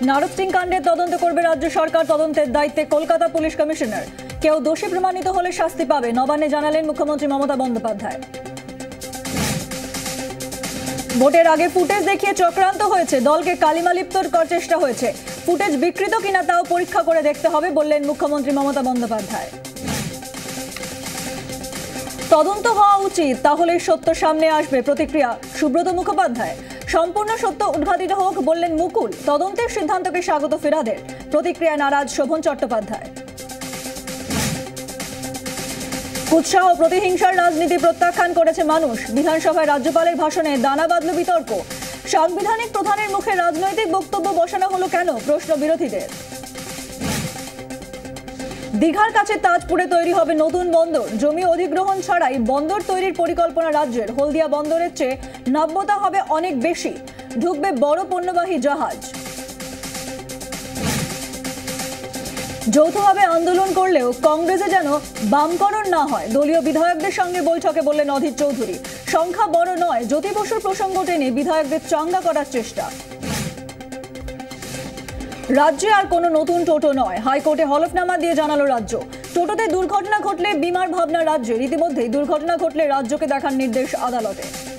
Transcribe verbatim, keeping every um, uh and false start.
নারদ সিং কাণ্ডের তদন্ত করবে রাজ্য সরকার। তদন্তের দায়িত্বে কলকাতা পুলিশ কমিশনার। কেউ দোষী প্রমাণিত হলে শাস্তি পাবে, নবান্নে জানালেন মুখ্যমন্ত্রী মমতা বন্দ্যোপাধ্যায়। ভোটের আগে ফুটেজ দেখিয়ে চক্রান্ত হয়েছে, দলকে কালিমালিপ্ত করার চেষ্টা হয়েছে। ফুটেজ বিকৃত কিনা তাও পরীক্ষা করে দেখতে হবে বললেন মুখ্যমন্ত্রী মমতা বন্দ্যোপাধ্যায়। তদন্ত হওয়া উচিত, তাহলে সত্য সামনে আসবে, প্রতিক্রিয়া সুব্রত মুখোপাধ্যায়। সম্পূর্ণ সত্য উদ্ঘাটিত হোক বললেন মুকুল। তদন্তের সিদ্ধান্তকে স্বাগত ফিরাদের, প্রতিক্রিয়া নারাজ শোভন চট্টোপাধ্যায়। কুৎসাহ প্রতিহিংসার রাজনীতি প্রত্যাখ্যান করেছে মানুষ। বিধানসভায় রাজ্যপালের ভাষণে দানা বাঁধল বিতর্ক। সাংবিধানিক প্রধানের মুখে রাজনৈতিক বক্তব্য বসানো হলো কেন, প্রশ্ন বিরোধীদের। দীঘার কাছে তাজপুরে তৈরি হবে নতুন বন্দর। জমি অধিগ্রহণ ছাড়াই বন্দর তৈরির পরিকল্পনা রাজ্যের। হলদিয়া বন্দরের চেয়ে নাব্যতা হবে অনেক বেশি। ঢুকবে বড় পণ্যবাহী জাহাজ। যৌথভাবে আন্দোলন করলেও কংগ্রেসে যেন বামকরণ না হয়, দলীয় বিধায়কদের সঙ্গে বৈঠকে বললেন অধীর চৌধুরী। সংখ্যা বড় নয়, জ্যোতি বসুর প্রসঙ্গ টেনে বিধায়কদের চাঙ্গা করার চেষ্টা। রাজ্যে আর কোনো নতুন টোটো নয়, হাইকোর্টে হলফনামা দিয়ে জানালো রাজ্য। টোটোতে দুর্ঘটনা ঘটলে বিমার ভাবনা রাজ্যের। ইতিমধ্যেই দুর্ঘটনা ঘটলে রাজ্যকে দেখার নির্দেশ আদালতে।